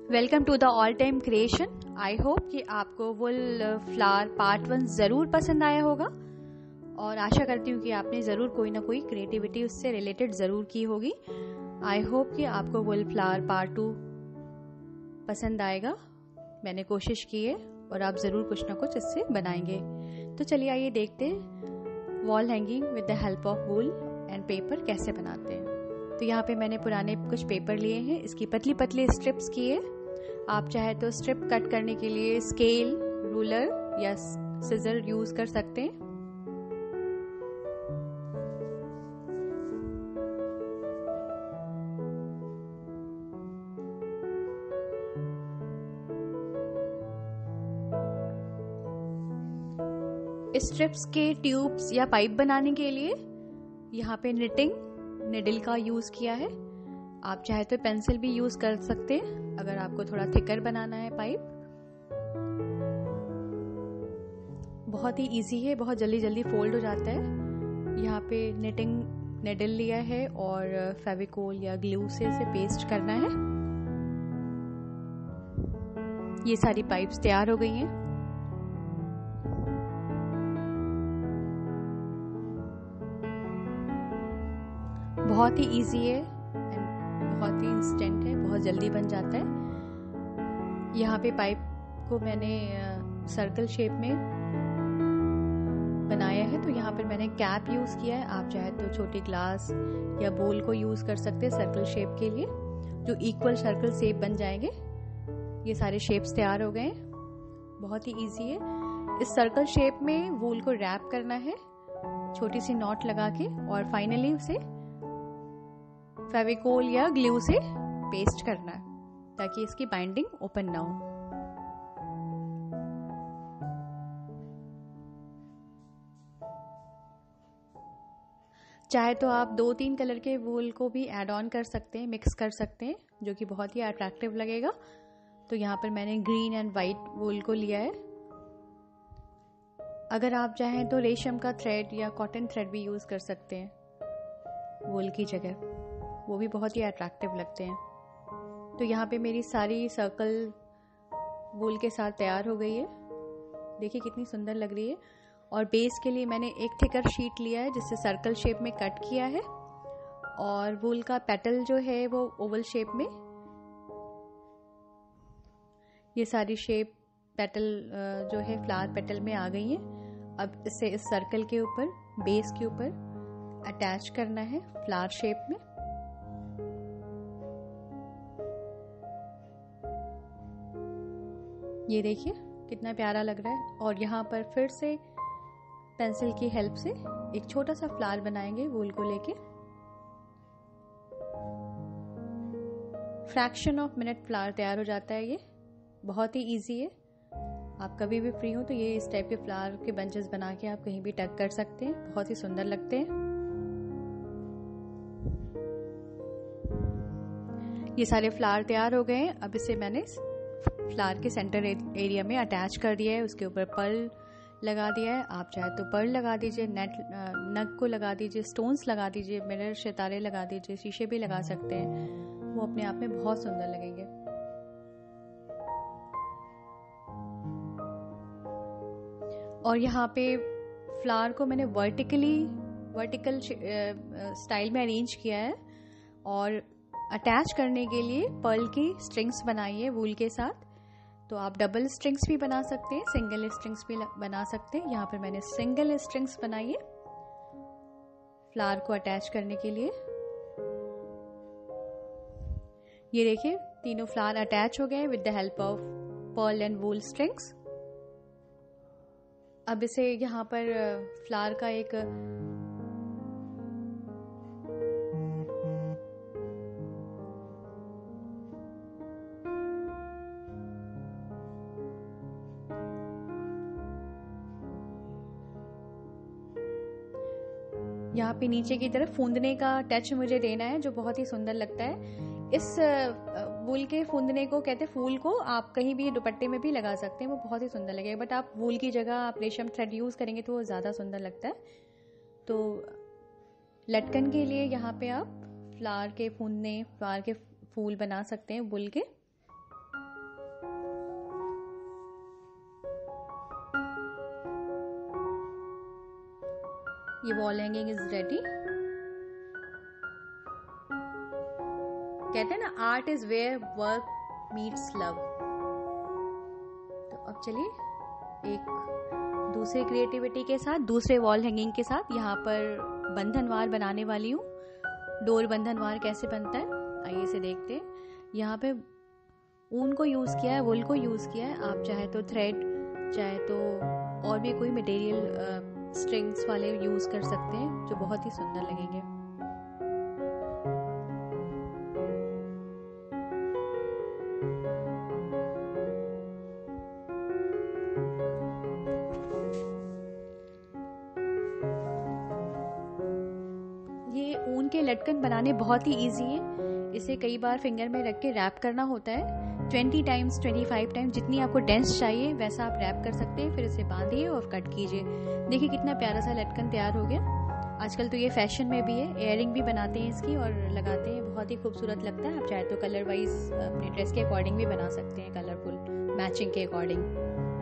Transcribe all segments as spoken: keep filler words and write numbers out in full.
Welcome to the all time creation. I hope कि आपको वुल flower part one ज़रूर पसंद आया होगा और आशा करती हूँ कि आपने ज़रूर कोई ना कोई क्रिएटिविटी उससे रिलेटेड ज़रूर की होगी। आई होप कि आपको वुल फ्लावर पार्ट टू पसंद आएगा। मैंने कोशिश की है और आप ज़रूर कुछ ना कुछ इससे बनाएंगे। तो चलिए आइए देखते हैं wall hanging with the help of wool and paper कैसे बनाते हैं। तो यहाँ पे मैंने पुराने कुछ पेपर लिए हैं, इसकी पतली पतली स्ट्रिप्स की है। आप चाहे तो स्ट्रिप कट करने के लिए स्केल, रूलर या सिजर यूज कर सकते हैं। स्ट्रिप्स के ट्यूब्स या पाइप बनाने के लिए यहाँ पे निटिंग निडल का यूज किया है। आप चाहे तो पेंसिल भी यूज कर सकते हैं अगर आपको थोड़ा थिकर बनाना है पाइप। बहुत ही इजी है, बहुत जल्दी जल्दी फोल्ड हो जाता है। यहाँ पे निटिंग निडल लिया है और फेविकोल या ग्लू से इसे पेस्ट करना है। ये सारी पाइप्स तैयार हो गई हैं। बहुत ही इजी है एंड बहुत ही इंस्टेंट है, बहुत जल्दी बन जाता है। यहाँ पे पाइप को मैंने सर्कल शेप में बनाया है, तो यहाँ पर मैंने कैप यूज किया है। आप चाहे तो छोटी ग्लास या बोल को यूज कर सकते हैं सर्कल शेप के लिए, जो इक्वल सर्कल शेप बन जाएंगे। ये सारे शेप्स तैयार हो गए, बहुत ही इजी है। इस सर्कल शेप में वूल को रैप करना है छोटी सी नॉट लगा के और फाइनली उसे फेविकोल या ग्लू से पेस्ट करना है ताकि इसकी बाइंडिंग ओपन ना हो। चाहे तो आप दो तीन कलर के वूल को भी ऐड ऑन कर सकते हैं, मिक्स कर सकते हैं, जो कि बहुत ही अट्रैक्टिव लगेगा। तो यहाँ पर मैंने ग्रीन एंड वाइट वूल को लिया है। अगर आप चाहें तो रेशम का थ्रेड या कॉटन थ्रेड भी यूज कर सकते हैं वूल की जगह, वो भी बहुत ही अट्रैक्टिव लगते हैं। तो यहाँ पे मेरी सारी सर्कल वूल के साथ तैयार हो गई है। देखिए कितनी सुंदर लग रही है। और बेस के लिए मैंने एक थिकर शीट लिया है जिससे सर्कल शेप में कट किया है और वूल का पेटल जो है वो ओवल शेप में। ये सारी शेप पेटल जो है फ्लावर पेटल में आ गई है। अब इसे इस सर्कल के ऊपर, बेस के ऊपर अटैच करना है फ्लावर शेप में। ये देखिए कितना प्यारा लग रहा है। और यहाँ पर फिर से पेंसिल की हेल्प से एक छोटा सा फ्लावर बनाएंगे वूल को लेके। फ्रैक्शन ऑफ मिनट फ्लावर तैयार हो जाता है। ये बहुत ही इजी है। आप कभी भी फ्री हो तो ये इस टाइप के फ्लावर के बंचेस बना के आप कहीं भी टक कर सकते हैं, बहुत ही सुंदर लगते हैं। ये सारे फ्लावर तैयार हो गए हैं। अब इसे मैंने फ्लावर के सेंटर एरिया में अटैच कर दिया है। उसके ऊपर पर्ल लगा दिया है। आप चाहे तो पर्ल लगा दीजिए, नेट नग को लगा दीजिए, स्टोन्स लगा दीजिए, मिरर सितारे लगा दीजिए, शीशे भी लगा सकते हैं। वो अपने आप में बहुत सुंदर लगेंगे। और यहाँ पे फ्लावर को मैंने वर्टिकली वर्टिकल स्टाइल में अरेंज किया है और अटैच करने के लिए पर्ल की स्ट्रिंग्स बनाई है वूल के साथ। तो आप डबल स्ट्रिंग्स भी बना सकते हैं, सिंगल स्ट्रिंग्स भी बना सकते हैं। यहाँ पर मैंने सिंगल स्ट्रिंग्स बनाई है फ्लावर को अटैच करने के लिए। ये देखिए तीनों फ्लावर अटैच हो गए with the help of pearl and wool strings. अब इसे यहाँ पर फ्लावर का एक यहाँ पे नीचे की तरफ फूंदने का टच मुझे देना है, जो बहुत ही सुंदर लगता है। इस वूल के फूंदने को कहते हैं फूल को। आप कहीं भी दुपट्टे में भी लगा सकते हैं, वो बहुत ही सुंदर लगेगा। बट आप वूल की जगह आप रेशम थ्रेड यूज करेंगे तो वो ज्यादा सुंदर लगता है। तो लटकन के लिए यहाँ पे आप फ्लावर के फूंदने, फ्लावर के फूल बना सकते हैं वूल के। ये वॉल हैंगिंग इज रेडी। कहते हैं ना, art is where work meets love. तो अब चलिए एक दूसरे क्रिएटिविटी के साथ, दूसरे वॉल हैंगिंग के साथ यहाँ पर बंधनवार बनाने वाली हूँ। डोर बंधनवार कैसे बनता है आइए इसे देखते हैं। यहाँ पे ऊन को यूज़ किया है, वुल को यूज़ किया है। आप चाहे तो थ्रेड, चाहे तो और भी कोई मटेरियल स्ट्रिंग्स वाले यूज़ कर सकते हैं जो बहुत ही सुंदर लगेंगे। ये ऊन के लटकन बनाने बहुत ही इजी है। इसे कई बार फिंगर में रख के रैप करना होता है। Twenty times, twenty five times, जितनी आपको डेंस चाहिए वैसा आप रैप कर सकते हैं। फिर इसे बांधिए और कट कीजिए। देखिए कितना प्यारा सा लटकन तैयार हो गया। आजकल तो ये फैशन में भी है, इयररिंग भी बनाते हैं इसकी और लगाते हैं, बहुत ही खूबसूरत लगता है। आप चाहे तो कलर वाइज अपने ड्रेस के अकॉर्डिंग भी बना सकते हैं, कलरफुल मैचिंग के अकॉर्डिंग।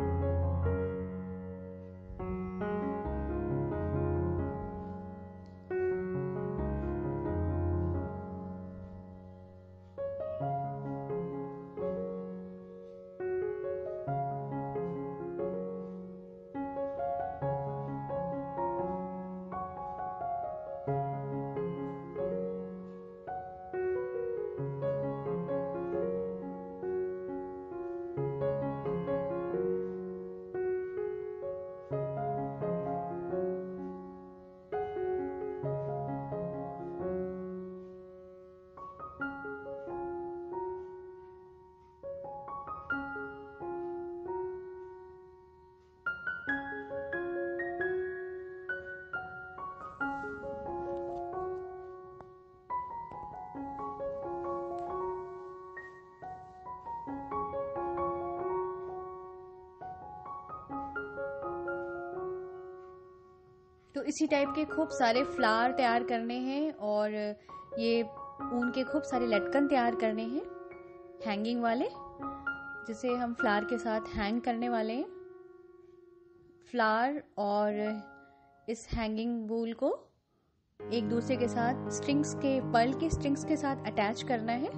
तो इसी टाइप के खूब सारे फ्लावर तैयार करने हैं और ये ऊन के खूब सारे लटकन तैयार करने हैं हैंगिंग वाले, जिसे हम फ्लावर के साथ हैंग करने वाले हैं। फ्लावर और इस हैंगिंग वूल को एक दूसरे के साथ स्ट्रिंग्स के, पर्ल के स्ट्रिंग्स के साथ अटैच करना है।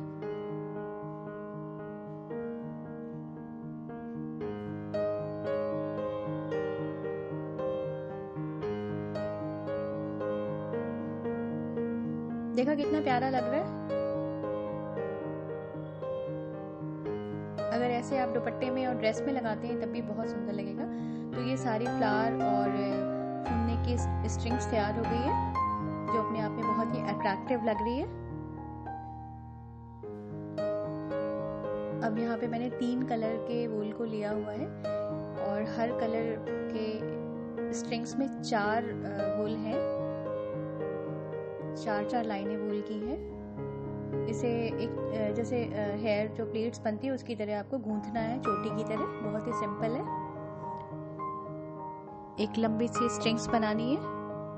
देखा कितना प्यारा लग रहा है। अगर ऐसे आप दुपट्टे में और ड्रेस में लगाते हैं तब भी बहुत सुंदर लगेगा। तो ये सारी फ्लावर और फूलने की स्ट्रिंग्स तैयार हो गई है जो अपने आप में बहुत ही अट्रैक्टिव लग रही है। अब यहाँ पे मैंने तीन कलर के वूल को लिया हुआ है और हर कलर के स्ट्रिंग्स में चार वूल हैं, चार चार लाइनें वूल की हैं। इसे एक जैसे हेयर जो प्लेट्स बनती है उसकी तरह आपको गूंथना है, चोटी की तरह। बहुत ही सिंपल है। एक लंबी सी स्ट्रिंग्स बनानी है।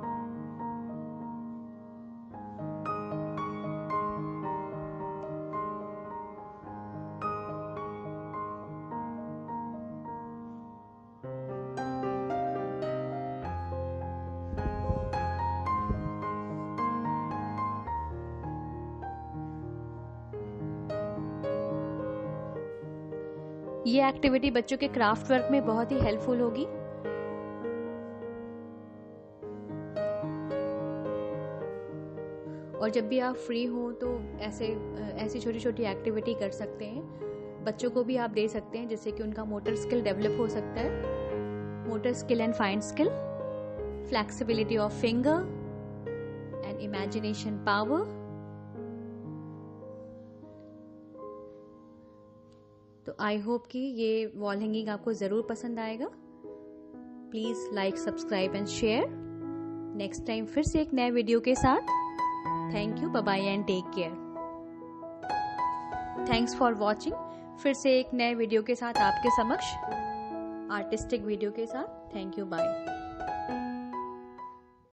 ये एक्टिविटी बच्चों के क्राफ्ट वर्क में बहुत ही हेल्पफुल होगी। और जब भी आप फ्री हो तो ऐसे ऐसी छोटी छोटी एक्टिविटी कर सकते हैं। बच्चों को भी आप दे सकते हैं जिससे कि उनका मोटर स्किल डेवलप हो सकता है। Motor skill and fine skill, flexibility of finger and imagination power. तो आई होप कि ये वॉल हैंगिंग आपको ज़रूर पसंद आएगा। Please like, subscribe and share. Next time फिर से एक नए वीडियो के साथ। Thank you, bye bye and take care. Thanks for watching. फिर से एक नए वीडियो के साथ आपके समक्ष, आर्टिस्टिक वीडियो के साथ। Thank you, bye.